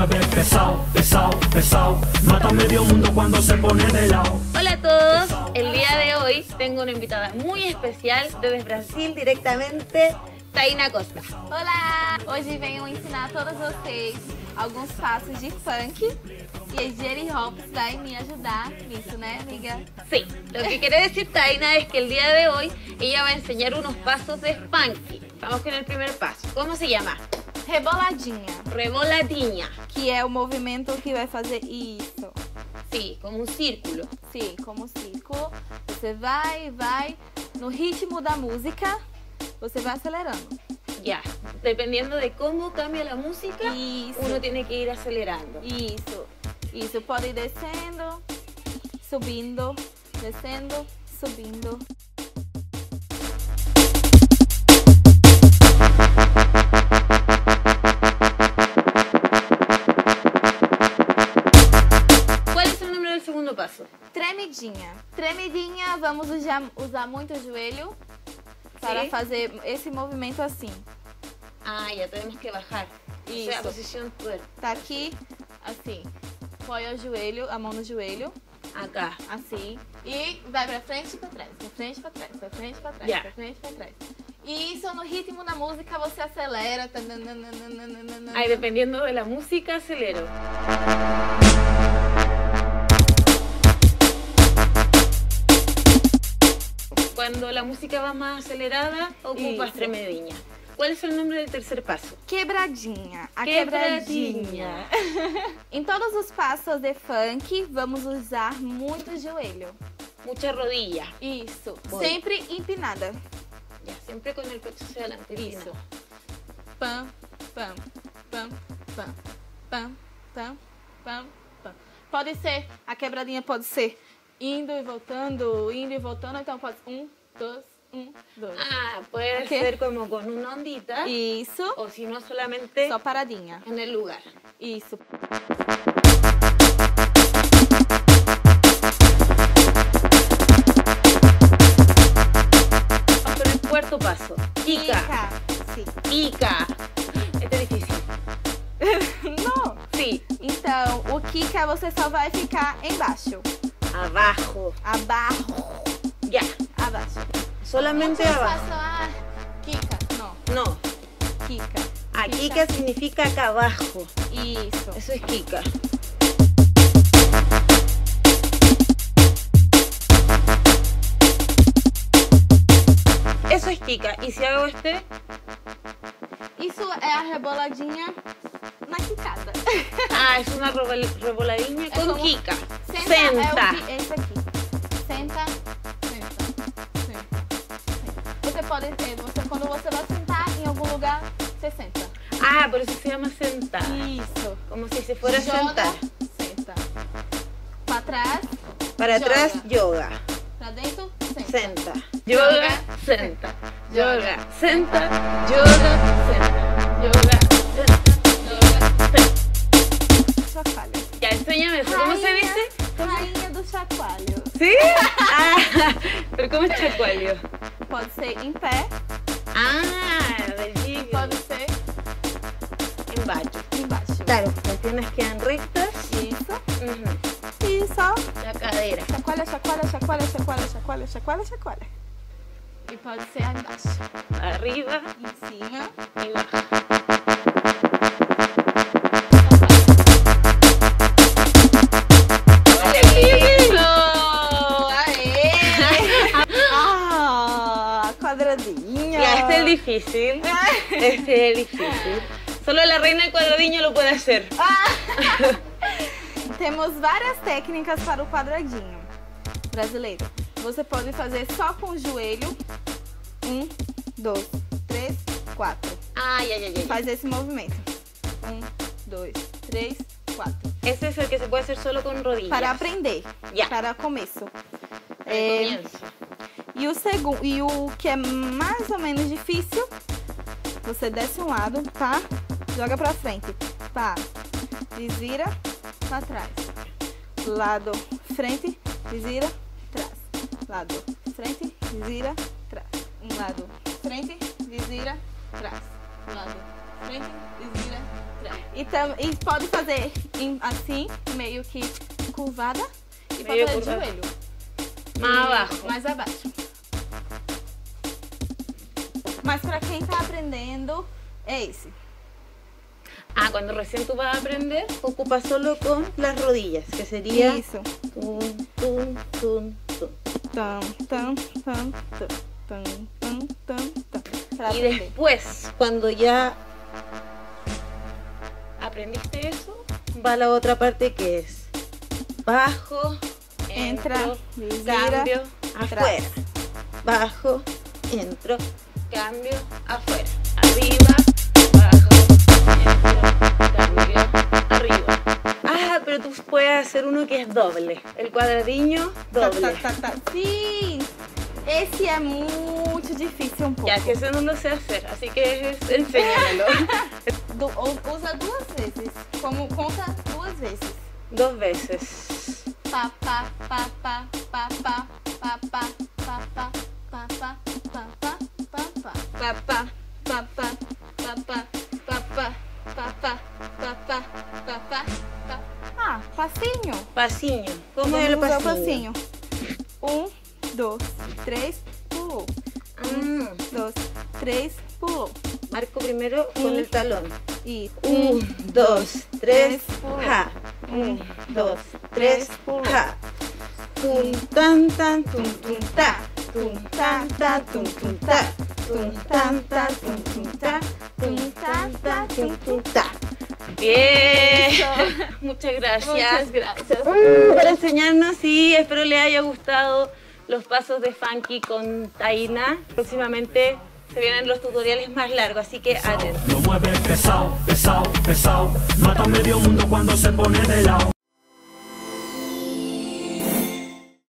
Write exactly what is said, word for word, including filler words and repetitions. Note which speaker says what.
Speaker 1: mueve pesado, pesado, pesado. Mata a medio mundo cuando se pone de lado.
Speaker 2: Hola a todos, el día de hoy tengo una invitada muy especial desde Brasil directamente, Tainá Costa.
Speaker 3: Olá! Hoje venho ensinar a todos vocês alguns passos de funk e a Jerry Hops vai me ajudar nisso, né, amiga?
Speaker 2: Sí, lo que quiere decir Tainá es que el día de hoy ella va a enseñar unos pasos de funky. Vamos con el primer paso. ¿Cómo se llama?
Speaker 3: Reboladinha,
Speaker 2: Reboladinha.
Speaker 3: que é o movimento que vai fazer isso.
Speaker 2: Sí, como un círculo.
Speaker 3: Sim, como círculo. Você vai, vai, no ritmo da música, você vai acelerando.
Speaker 2: Ya, dependiendo de cómo cambia la música,
Speaker 3: Isso.
Speaker 2: uno tiene que ir acelerando.
Speaker 3: Isso, isso. Pode ir descendo, subindo, descendo, subindo.
Speaker 2: ¿Cuál es el nombre del segundo paso?
Speaker 3: Tremidinha. Tremidinha, vamos usar, usar muito o joelho para
Speaker 2: Sí.
Speaker 3: fazer esse movimento assim.
Speaker 2: Ah, ya tenemos que bajar. O sea,
Speaker 3: Isso.
Speaker 2: posición tuerta.
Speaker 3: Tá aqui, assim. Põe o joelho, a mão no joelho,
Speaker 2: Acá.
Speaker 3: assim. E vai pra frente e pra trás, pra frente e pra trás, pra frente e pra trás,
Speaker 2: Yeah.
Speaker 3: pra frente e pra trás. E isso no ritmo da música você acelera.
Speaker 2: Ahí dependiendo de la música, acelero. Cuando la música va más acelerada, ocupas
Speaker 3: Isso.
Speaker 2: tremedinha. ¿Cuál es el nombre del tercer paso?
Speaker 3: Quebradinha. A
Speaker 2: Quebradinha.
Speaker 3: quebradinha. Em todos os passos de funk, vamos usar muito joelho.
Speaker 2: Mucha rodilla.
Speaker 3: Isso.
Speaker 2: Voy.
Speaker 3: Sempre empinada.
Speaker 2: Ya, siempre con el pecho hacia adelante.
Speaker 3: Isso.
Speaker 2: Lina.
Speaker 3: Pam, pam, pam, pam, pam, pam, pam, pam. Pode ser, a quebradinha pode ser indo e voltando, indo e voltando. Então pode ser um, dois, um, dois.
Speaker 2: Ah, puede
Speaker 3: Ok.
Speaker 2: ser como con una ondita.
Speaker 3: Isso.
Speaker 2: O si no, solamente
Speaker 3: Só paradinha.
Speaker 2: en el lugar.
Speaker 3: Isso.
Speaker 2: Vamos con el cuarto paso. Kika.
Speaker 3: Sim.
Speaker 2: Kika. Este es difícil.
Speaker 3: Não.
Speaker 2: Sí.
Speaker 3: Então, o Kika você só vai ficar embaixo.
Speaker 2: Abajo.
Speaker 3: Abaixo.
Speaker 2: Ya.
Speaker 3: Abaixo.
Speaker 2: Solamente
Speaker 3: Muitos
Speaker 2: abajo.
Speaker 3: falam, ah, Kika. Não.
Speaker 2: No.
Speaker 3: Kika.
Speaker 2: A Kika significa acá abajo.
Speaker 3: Isso.
Speaker 2: Eso es Kika. Eso es Kika. Y si hago este,
Speaker 3: Isso é a reboladinha na quicada.
Speaker 2: ah, es una rebol- reboladinha con
Speaker 3: como-
Speaker 2: Kika.
Speaker 3: Senta,
Speaker 2: Senta.
Speaker 3: é o que, esse aqui. Senta, senta, senta, senta. Você pode, é, você, quando você vai sentar em algum lugar, você senta.
Speaker 2: Ah, por eso se llama sentar.
Speaker 3: Isso.
Speaker 2: Como si se fuera a
Speaker 3: Joga,
Speaker 2: sentar.
Speaker 3: senta. Pra trás,
Speaker 2: Para
Speaker 3: Yoga.
Speaker 2: atrás, yoga.
Speaker 3: pra dentro, senta.
Speaker 2: Senta. Yoga, senta. Yoga, senta. Yoga, senta. Yoga, senta. Yoga, senta.
Speaker 3: Chacoalho.
Speaker 2: Ya, enséñame eso. ¿Cómo se dice?
Speaker 3: Rainha do chacoalho.
Speaker 2: ¿Sí? Ah, pero ¿cómo es chacualio?
Speaker 3: Pode ser em pé,
Speaker 2: Ah, del jig.
Speaker 3: pode ser
Speaker 2: En bacho.
Speaker 3: embaixo.
Speaker 2: Claro, las piernas quedan rectas.
Speaker 3: Isso.
Speaker 2: Ujú.
Speaker 3: E só
Speaker 2: La cadera.
Speaker 3: chacoalha, chacoalha, chacoalha, chacoalha, chacoalha, chacoalha, chacoalha. E pode ser embaixo.
Speaker 2: Arriba
Speaker 3: Em cima.
Speaker 2: y baja.
Speaker 3: Ah, quadradinho.
Speaker 2: Ya, este es difícil. Este es difícil. Solo la reina del cuadradinho lo puede hacer.
Speaker 3: Temos várias técnicas para o quadradinho brasileiro. Você pode fazer só com o joelho. Um, dois, três, quatro.
Speaker 2: Ah, ya, ya, ya. ya.
Speaker 3: Faz esse movimento. Um, dois, três, quatro.
Speaker 2: Ese es el que se puede hacer solo con rodillas.
Speaker 3: Para aprender.
Speaker 2: Ya.
Speaker 3: Para começo.
Speaker 2: Para
Speaker 3: É,
Speaker 2: comienzo.
Speaker 3: e, o segundo, e o que é mais ou menos difícil, você desce um lado, tá? Joga pra frente. Pá. Desvira pra trás. Lado, frente, desvira, trás. Lado, frente, desvira, trás. Um lado, frente, desvira, trás. Lado, frente, desvira, trás. E, tam, e pode fazer em, assim, meio que curvada. E pode
Speaker 2: Meio
Speaker 3: fazer de
Speaker 2: curvada.
Speaker 3: joelho.
Speaker 2: Más
Speaker 3: E
Speaker 2: abajo.
Speaker 3: Mais abaixo. Mas para quem tá aprendendo, é esse.
Speaker 2: Ah, cuando recién tú vas a aprender, ocupas solo con las rodillas, que sería
Speaker 3: Isso.
Speaker 2: tum, tum, tum, tum.
Speaker 3: Tam, tam, tam, tam, tam, tam, tam, tam. Pra
Speaker 2: Y
Speaker 3: aprender.
Speaker 2: después, cuando ya aprendiste eso, va la otra parte que es bajo,
Speaker 3: Entra,
Speaker 2: entro,
Speaker 3: visira,
Speaker 2: cambio,
Speaker 3: atrás.
Speaker 2: afuera. Bajo, entro, cambio, afuera. Arriba, bajo, entro, cambio, arriba. Ah, pero tú puedes hacer uno que es doble. El cuadradiño,
Speaker 3: Tá,
Speaker 2: doble.
Speaker 3: tá, tá, tá. Sim! Esse é muito difícil um pouco.
Speaker 2: Ya que eso no lo sé hacer, así que es- enséñamelo.
Speaker 3: Du- ou- usa duas vezes. Como conta duas vezes.
Speaker 2: Dos veces.
Speaker 3: Pá, pá, pá, pá, pá, pá, pá, pá, pá, pá, pá, pá, pá, pá, pá, pá. Pá, pá, pá, pá, pá, pá, pá, pá, pá, pá, pá, pá, pá, pá, pá. Ah, passinho.
Speaker 2: Passinho. ¿Cómo es el
Speaker 3: Vamos usar o
Speaker 2: passinho?
Speaker 3: Um, dois, três, pulou.
Speaker 2: Mm,
Speaker 3: Dois, três, pulou.
Speaker 2: marco primero con
Speaker 3: Mm.
Speaker 2: el talón.
Speaker 3: E
Speaker 2: Un, dos, tres,
Speaker 3: pulou.
Speaker 2: ja. Un, dos,
Speaker 3: tres,
Speaker 2: tres,
Speaker 3: pulou.
Speaker 2: ja. Tum, tan, tan, tum, tum, ta. Tum, tan, tan, tum, tum, ta. Tum, tan, tan, tum, tum, ta. Tum, tan, tan, tum, tum, ta. Bien. Muchas gracias.
Speaker 3: Muchas gracias.
Speaker 2: Mm, por enseñarnos y espero les haya gustado los pasos de Funky con Taina. Próximamente se vienen los tutoriales más largos, así que atentos.
Speaker 1: Lo mueve pesado, pesado, pesado. Mata a medio mundo cuando se pone de lado.